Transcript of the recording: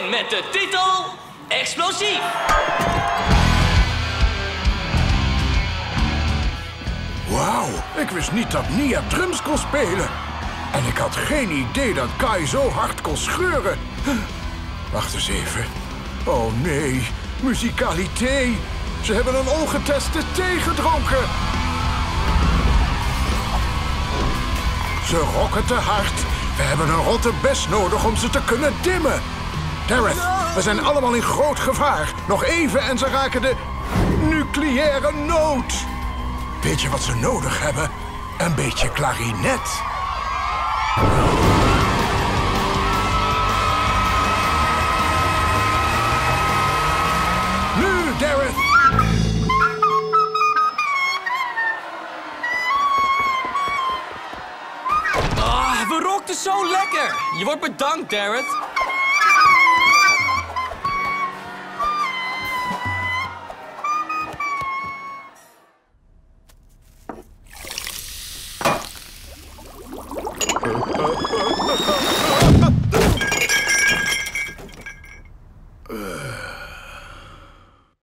met de titel Explosief. Wauw, ik wist niet dat Nia drums kon spelen. En ik had geen idee dat Kai zo hard kon scheuren. Wacht eens even. Oh nee, muzikaliteit. Ze hebben een ongeteste thee gedronken. Ze rocken te hard. We hebben een rotte bes nodig om ze te kunnen dimmen. Dareth, we zijn allemaal in groot gevaar. Nog even en ze raken de nucleaire nood. Weet je wat ze nodig hebben? Een beetje klarinet. Nu, Dareth! We rockten zo lekker. Je wordt bedankt, Dareth.